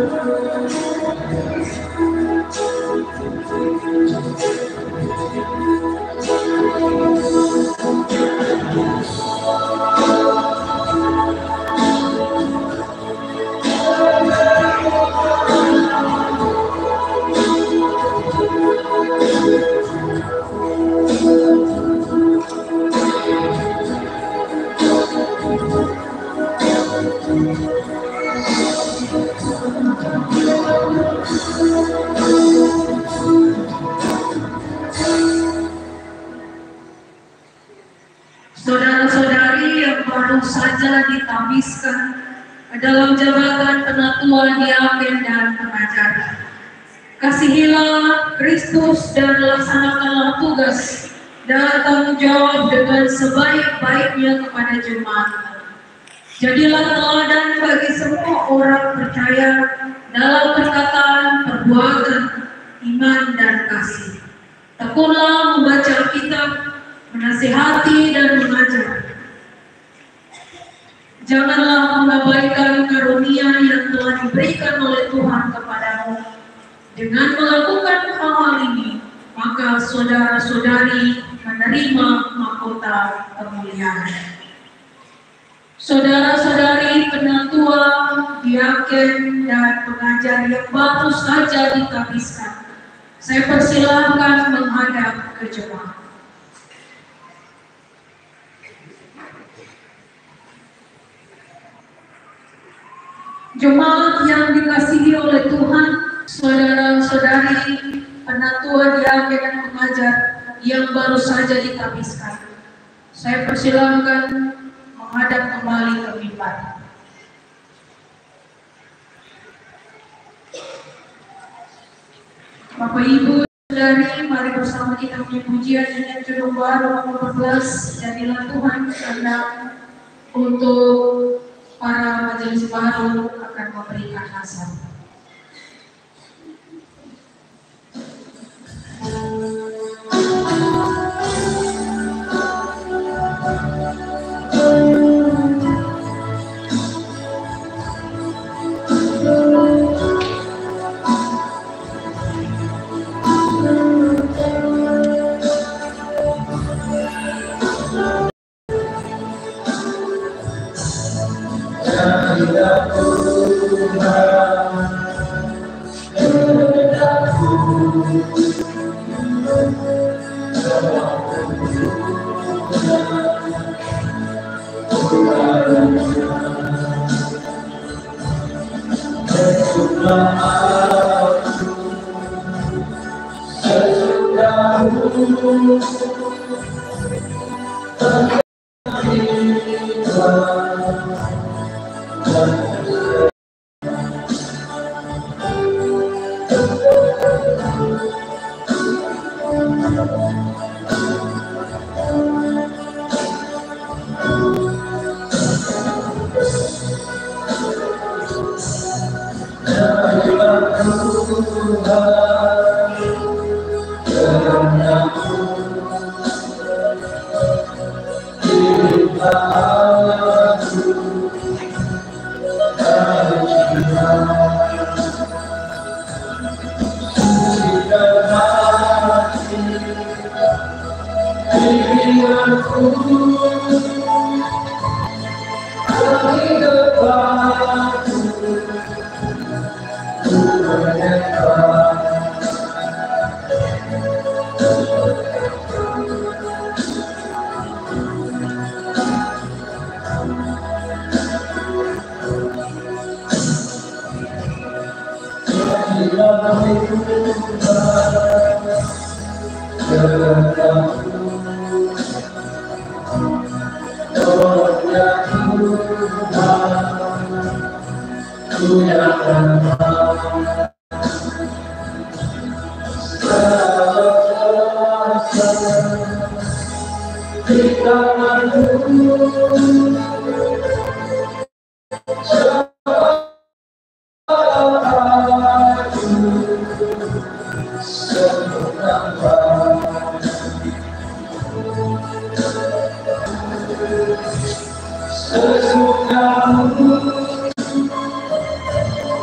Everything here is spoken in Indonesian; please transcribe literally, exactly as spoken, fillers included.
Saudara-saudari yang baru saja ditambiskan dalam jabatan penatua, diaken dan pengajar, kasihilah Kristus dan laksanakanlah tugas dan tanggung jawab dengan sebaik-baiknya kepada jemaat. Jadilah teladan bagi semua orang percaya dalam perkataan, perbuatan, iman, dan kasih. Tekunlah membaca Alkitab, menasihati dan mengajar. Janganlah mengabaikan karunia yang telah diberikan oleh Tuhan kepadamu. Dengan melakukan hal-hal ini, maka saudara-saudari menerima mahkota kemuliaan. Saudara-saudari penatua, diaken, dan pengajar yang baru saja ditambiskan, saya persilahkan menghadap ke jemaat. Jemaat yang dikasihi oleh Tuhan, saudara-saudari penatua, diaken, dan pengajar yang baru saja ditambiskan, saya persilahkan menghadap kembali ke mimbar. Bapak Ibu, saudari, mari bersama kita punya pujian dengan judul baru nomor empat belas, Jadilah Tuhan kehendak, untuk para majelis baru akan memberikan nasab. Sebelum